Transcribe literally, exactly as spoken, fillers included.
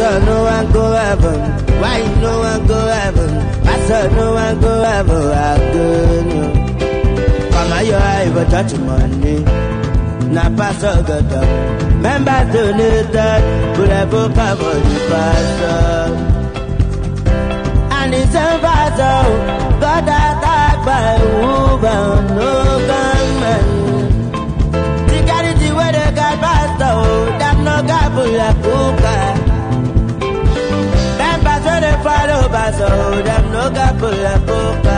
Pastor, no one go heaven. Why no one go heaven? Pastor, no one go heaven. How good you? Come on, your eye, but touch money. Now, Pastor, got up. Members donated, but I will cover the pastor. And it's a pastor, got attacked by a woman, no gunman. The charity where they got pastor, them no got bulla cooker. Them pastor, they follow pastor, them no got bulla cooker.